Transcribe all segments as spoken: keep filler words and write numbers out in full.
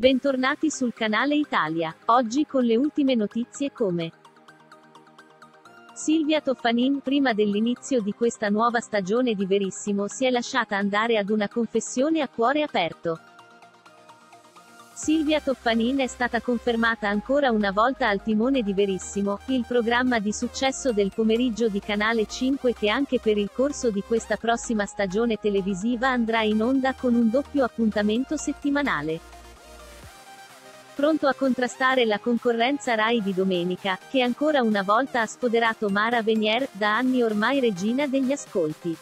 Bentornati sul canale Italia. Oggi con le ultime notizie come Silvia Toffanin, prima dell'inizio di questa nuova stagione di Verissimo, si è lasciata andare ad una confessione a cuore aperto. Silvia Toffanin è stata confermata ancora una volta al timone di Verissimo, il programma di successo del pomeriggio di Canale cinque che anche per il corso di questa prossima stagione televisiva andrà in onda con un doppio appuntamento settimanale. Pronto a contrastare la concorrenza Rai di domenica, che ancora una volta ha sfoderato Mara Venier, da anni ormai regina degli ascolti.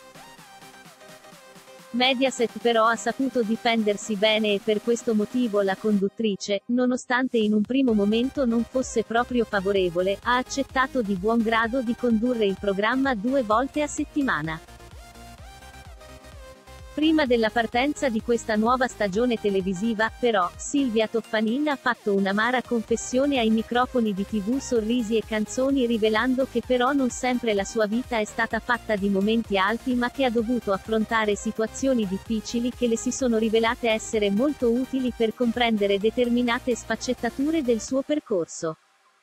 Mediaset però ha saputo difendersi bene e per questo motivo la conduttrice, nonostante in un primo momento non fosse proprio favorevole, ha accettato di buon grado di condurre il programma due volte a settimana. Prima della partenza di questa nuova stagione televisiva, però, Silvia Toffanin ha fatto un'amara confessione ai microfoni di tivù Sorrisi e Canzoni, rivelando che però non sempre la sua vita è stata fatta di momenti alti ma che ha dovuto affrontare situazioni difficili che le si sono rivelate essere molto utili per comprendere determinate sfaccettature del suo percorso.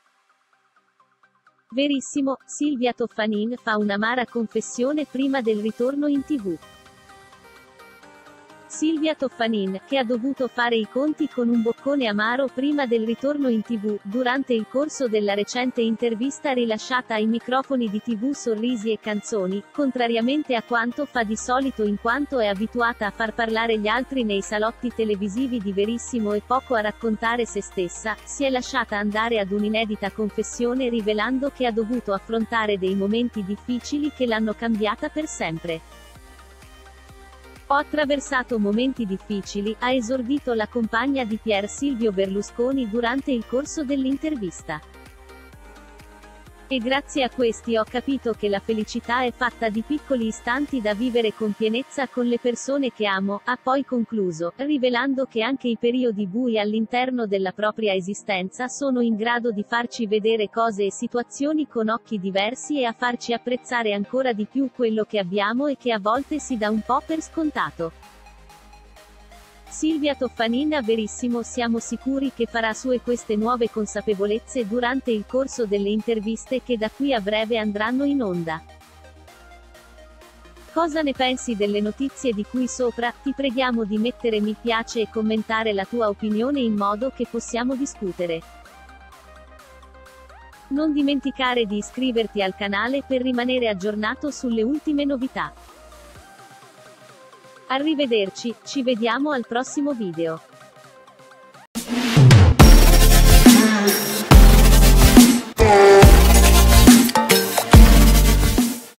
Verissimo, Silvia Toffanin fa un'amara confessione prima del ritorno in tivù. Silvia Toffanin, che ha dovuto fare i conti con un boccone amaro prima del ritorno in tivù, durante il corso della recente intervista rilasciata ai microfoni di tivù Sorrisi e Canzoni, contrariamente a quanto fa di solito in quanto è abituata a far parlare gli altri nei salotti televisivi di Verissimo e poco a raccontare se stessa, si è lasciata andare ad un'inedita confessione rivelando che ha dovuto affrontare dei momenti difficili che l'hanno cambiata per sempre. Ho attraversato momenti difficili, ha esordito la compagna di Pier Silvio Berlusconi durante il corso dell'intervista. E grazie a questi ho capito che la felicità è fatta di piccoli istanti da vivere con pienezza con le persone che amo, ha poi concluso, rivelando che anche i periodi bui all'interno della propria esistenza sono in grado di farci vedere cose e situazioni con occhi diversi e a farci apprezzare ancora di più quello che abbiamo e che a volte si dà un po' per scontato. Silvia Toffanin a Verissimo siamo sicuri che farà sue queste nuove consapevolezze durante il corso delle interviste che da qui a breve andranno in onda. Cosa ne pensi delle notizie di qui sopra? Ti preghiamo di mettere mi piace e commentare la tua opinione in modo che possiamo discutere. Non dimenticare di iscriverti al canale per rimanere aggiornato sulle ultime novità. Arrivederci, ci vediamo al prossimo video.